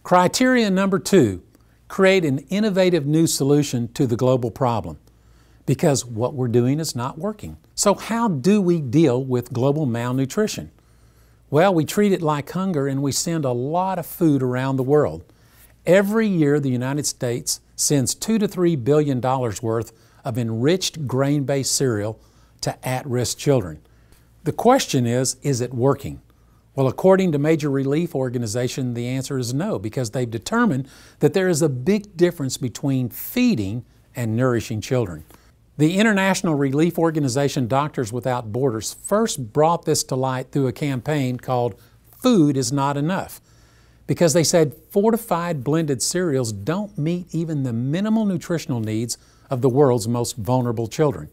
Criteria number 2, create an innovative new solution to the global problem, because what we're doing is not working. So how do we deal with global malnutrition? Well, we treat it like hunger and we send a lot of food around the world. Every year, the United States sends $2 to $3 billion worth of enriched grain-based cereal to at-risk children. The question is it working? Well, according to major relief organizations, the answer is no, because they've determined that there is a big difference between feeding and nourishing children. The international relief organization Doctors Without Borders first brought this to light through a campaign called Food is Not Enough, because they said fortified blended cereals don't meet even the minimal nutritional needs of the world's most vulnerable children.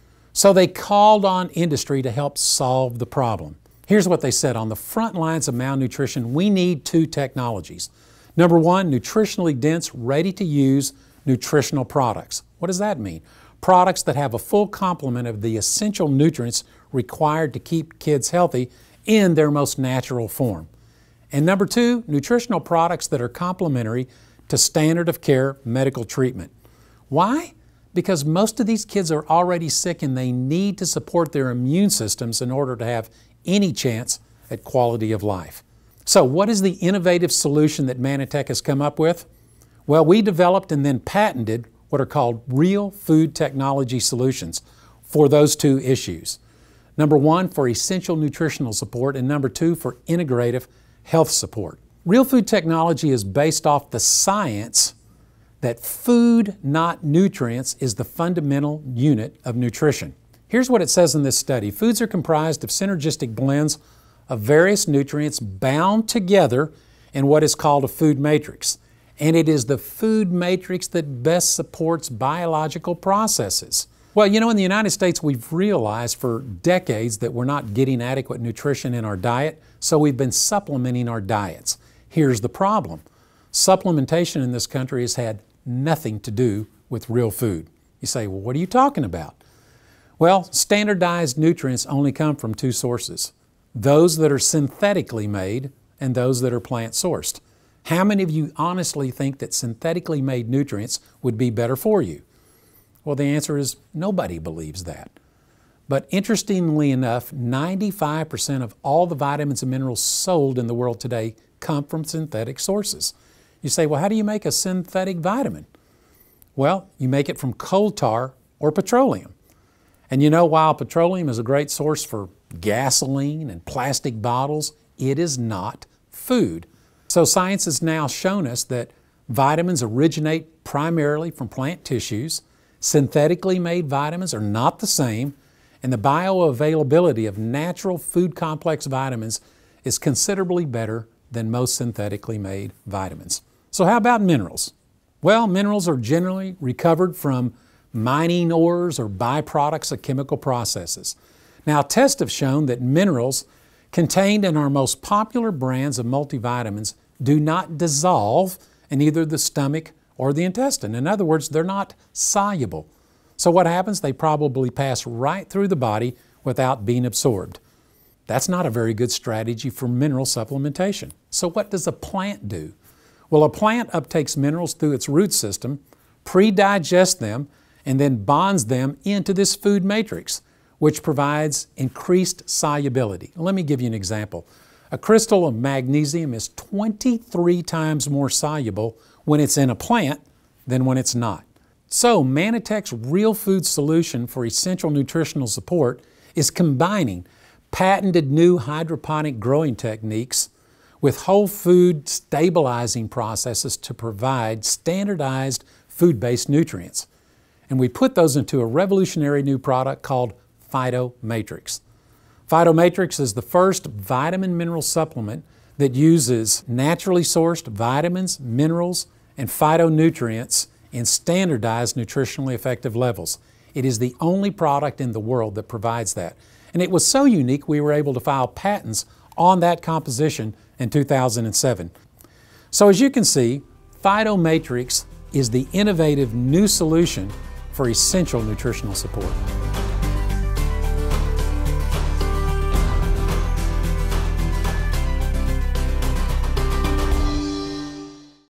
So they called on industry to help solve the problem. Here's what they said: on the front lines of malnutrition, we need 2 technologies. Number 1, nutritionally dense, ready-to-use nutritional products. What does that mean? Products that have a full complement of the essential nutrients required to keep kids healthy in their most natural form. And number 2, nutritional products that are complementary to standard of care medical treatment. Why? Because most of these kids are already sick and they need to support their immune systems in order to have any chance at quality of life. So what is the innovative solution that Manitech has come up with? Well, we developed and then patented what are called real food technology solutions for those 2 issues. Number 1, for essential nutritional support, and number 2, for integrative health support. Real food technology is based off the science that food, not nutrients, is the fundamental unit of nutrition. Here's what it says in this study. Foods are comprised of synergistic blends of various nutrients bound together in what is called a food matrix. And it is the food matrix that best supports biological processes. Well, you know, in the United States, we've realized for decades that we're not getting adequate nutrition in our diet, so we've been supplementing our diets. Here's the problem. Supplementation in this country has had nothing to do with real food. You say, well, what are you talking about? Well, standardized nutrients only come from 2 sources: those that are synthetically made and those that are plant-sourced. How many of you honestly think that synthetically made nutrients would be better for you? Well, the answer is nobody believes that. But interestingly enough, 95% of all the vitamins and minerals sold in the world today come from synthetic sources. You say, well, how do you make a synthetic vitamin? Well, you make it from coal tar or petroleum. And you know, while petroleum is a great source for gasoline and plastic bottles, it is not food. So science has now shown us that vitamins originate primarily from plant tissues, synthetically made vitamins are not the same, and the bioavailability of natural food complex vitamins is considerably better than most synthetically made vitamins. So how about minerals? Well, minerals are generally recovered from mining ores or byproducts of chemical processes. Now, tests have shown that minerals contained in our most popular brands of multivitamins do not dissolve in either the stomach or the intestine. In other words, they're not soluble. So what happens? They probably pass right through the body without being absorbed. That's not a very good strategy for mineral supplementation. So what does a plant do? Well, a plant uptakes minerals through its root system, pre-digests them, and then bonds them into this food matrix, which provides increased solubility. Let me give you an example. A crystal of magnesium is 23 times more soluble when it's in a plant than when it's not. So Manitech's real food solution for essential nutritional support is combining patented new hydroponic growing techniques with whole food stabilizing processes to provide standardized food-based nutrients. And we put those into a revolutionary new product called Phytomatrix. Phytomatrix is the first vitamin mineral supplement that uses naturally sourced vitamins, minerals, and phytonutrients in standardized nutritionally effective levels. It is the only product in the world that provides that. And it was so unique we were able to file patents on that composition in 2007. So as you can see, Phytomatrix is the innovative new solution for essential nutritional support.